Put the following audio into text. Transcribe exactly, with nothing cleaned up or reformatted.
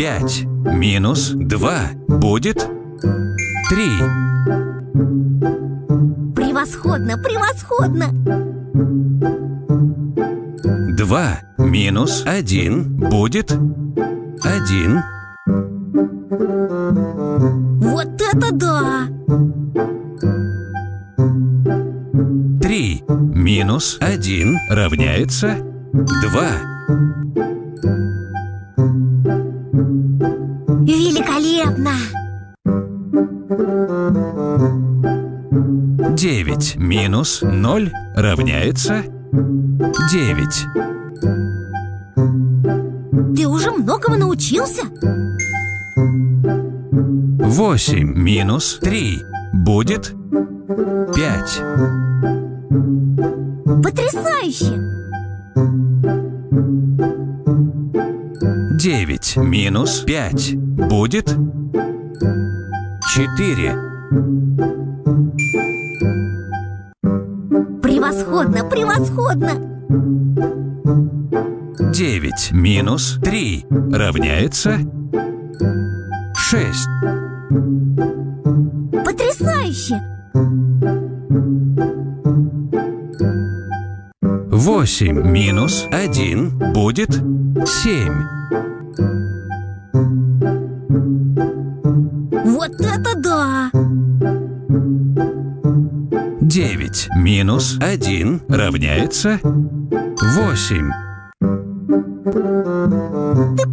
пять минус два будет три. Превосходно, превосходно! два минус один будет один. Вот это да! три минус один равняется два. Великолепно! девять минус ноль равняется девять. Ты уже многому научился? восемь минус три будет пять. Потрясающе! девять минус пять будет четыре. Превосходно, превосходно! девять минус три равняется шесть. Потрясающе! восемь минус один будет семь. Вот это да! девять минус один равняется восемь. Ты